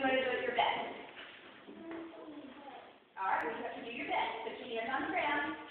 you want to do it your best? All right, you have to do your best. Put your hands on the ground.